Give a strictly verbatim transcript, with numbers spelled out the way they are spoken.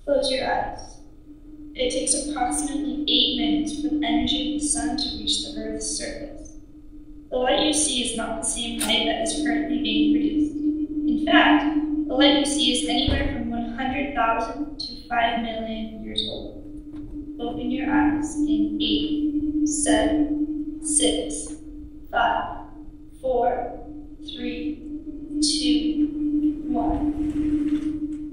Close your eyes. It takes approximately eight minutes for the energy of the sun to reach the Earth's surface. The light you see is not the same light that is currently being produced. In fact, the light you see is anywhere from one hundred thousand to five million years old. Open your eyes in eight, seven, six, five, four, three, two, one.